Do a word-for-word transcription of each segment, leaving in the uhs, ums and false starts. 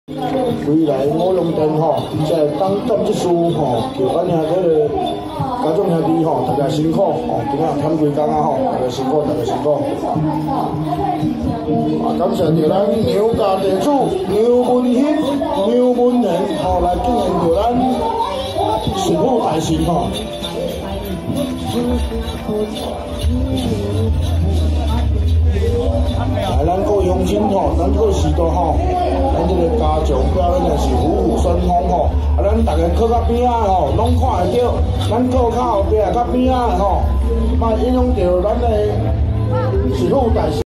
未来五龙店吼，即个当店即事吼，就咱遐个家众兄弟吼，大家辛苦吼，今仔添几工啊吼，大家辛苦，大家辛苦。啊，感谢着咱牛家地主牛文兴、牛文仁吼来敬献着咱师傅大神吼。来，咱各乡亲吼，咱各时代吼，咱这个家长表演的是虎虎生风吼，啊，咱大家靠较边仔吼，拢看会到，咱靠较后壁较边仔吼，莫影响到咱的师傅大神。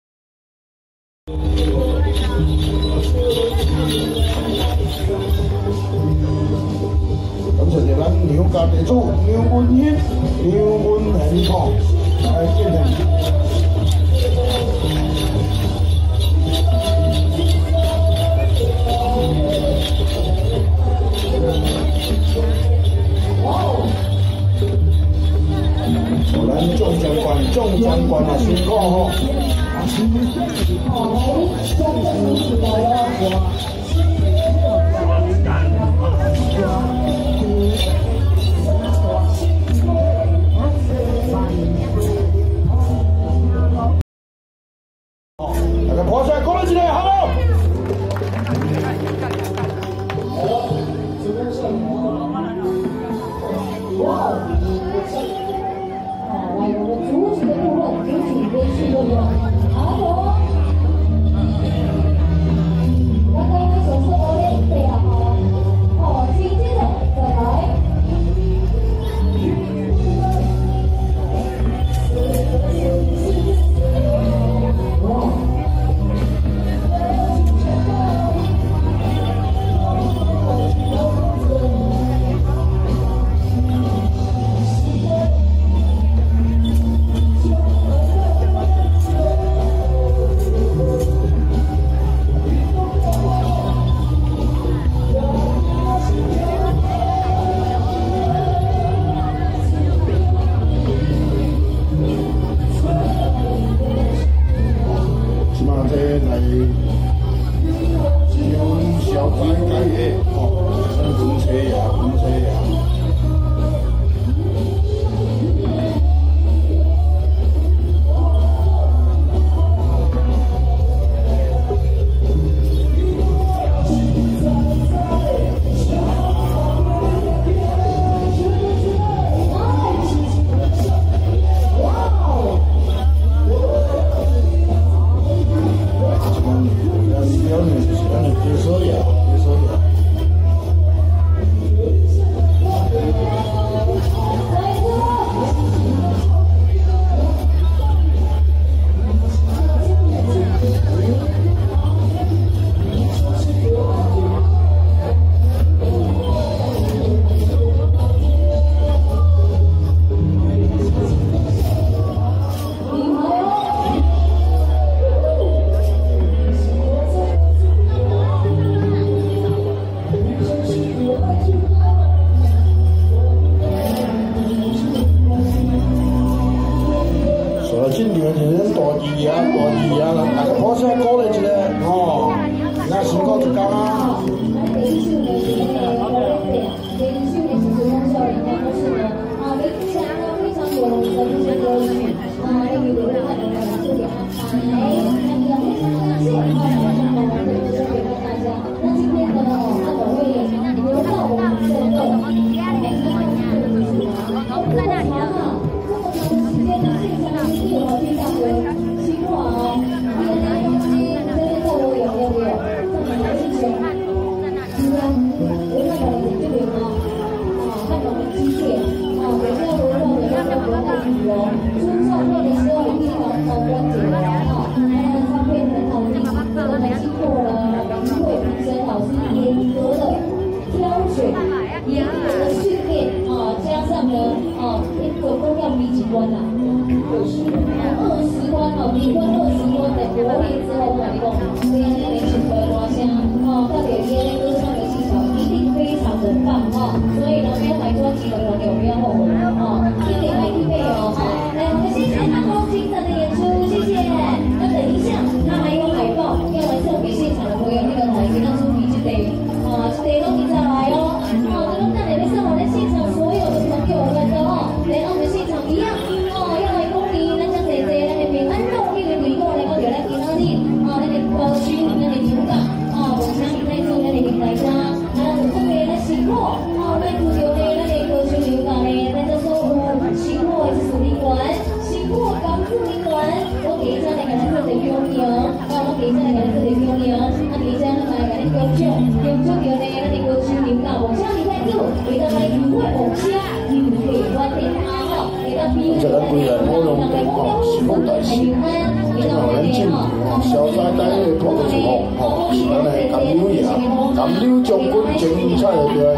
感谢着咱牛家地主牛文兴、牛文仁吼来敬献。咱中将官、中将官啊，辛苦吼！大家拍出来，鼓励一下，好不？主旨的部分，主体编序都有。好，我刚刚那首是我练对了哦。好，紧接着再来。所以呢，没有买专辑的朋友不要后悔哦，记得买一倍哦。来，我们谢谢他们精彩的演出，谢谢。那等一下，他还有海报要来送给现场的朋友，那个海报当中你就得。 消灾第一个破就是吼吼，是咱的甘柳爷，甘柳将军前年菜的对。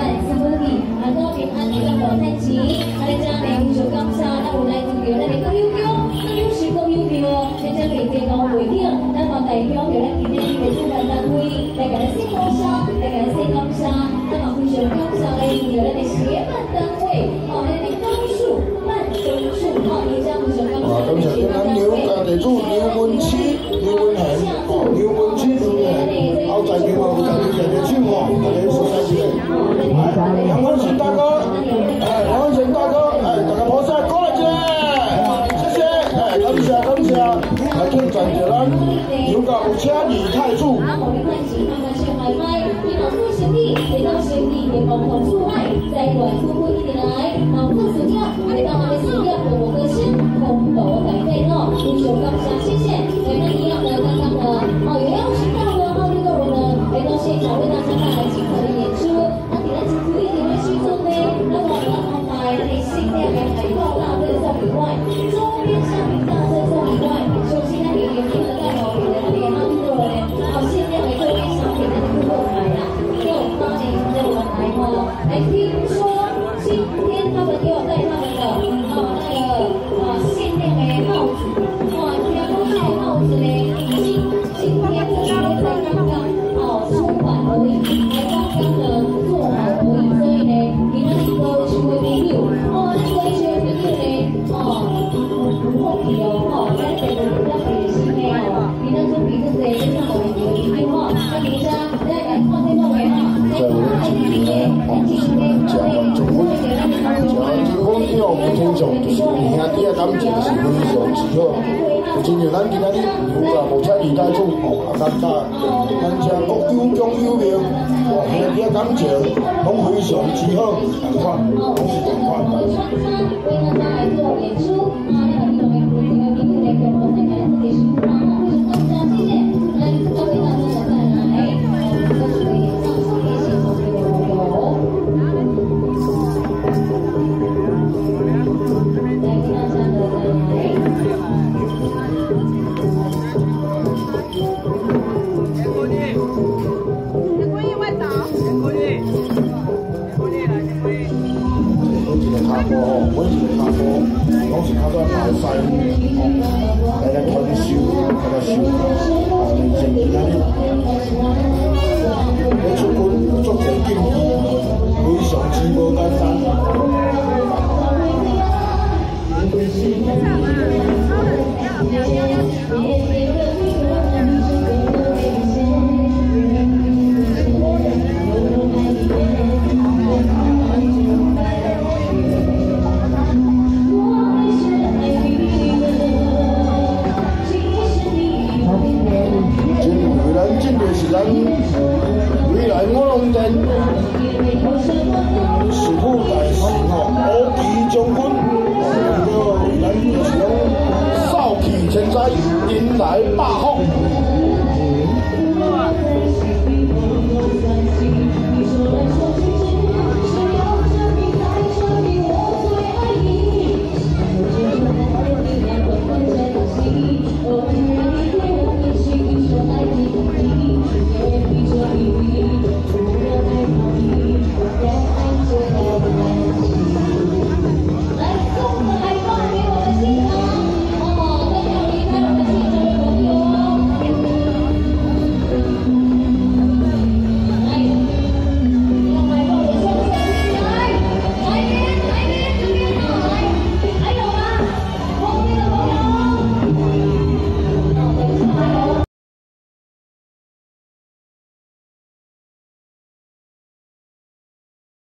代表着咱今天的主办单位，来甲咱献感谢，来甲咱献感谢，咱嘛非常感谢来着咱的协办单位，哦，咱的高数、慢中数，哦，非常非常感谢。啊，感谢咱牛家地主牛文七、牛文恒，哦，牛文七、牛文恒，好在叫我在这个手哦，大家熟悉起来。杨文成大哥，哎，杨文成大哥，哎，大家菩萨过来接，谢谢，哎，感谢感谢，来挑战着咱。有个有车李太柱。啊，我们欢迎他们去买卖，你老夫兄弟，你当兄弟也共同出卖，在短夫妇一点来，老夫死掉，你当我的死掉，我的心空斗改变了，英雄刚下谢谢，我们一样的刚刚的，哦，有邀请到的奥利多人呢，来到现场为大家带来精彩的演出，那给咱请出一点的虚中呢，那我们安排那新店的海报大赠送以外，周边商品大赠送以外，首先呢也有一个代表。好，限量的周边商品的顾客来啦，就欢迎各位来哦。来听说今天他们也有带他们的哦那个呃限量的帽子，哇，听说这个帽子呢，今今天今天才刚刚哦出版而已，才刚刚呢做好而已，所以呢，你那一个是会朋友，哦，那个是朋友呢，哦，不好奇哦，哦，咱这个比较开心的哦，你那种比这些。在我们今年呢，哦，是讲完结婚，讲完结婚以后，天上就是兄弟啊，感情是非常之好。就亲像咱今仔日牛家无车二代主，哦，啊，咱家咱遮各有中有名，哦，兄弟啊感情拢非常之好，同款，拢是同款。为大家来做演出，啊，那个地方有这个名字来共同来感谢自己。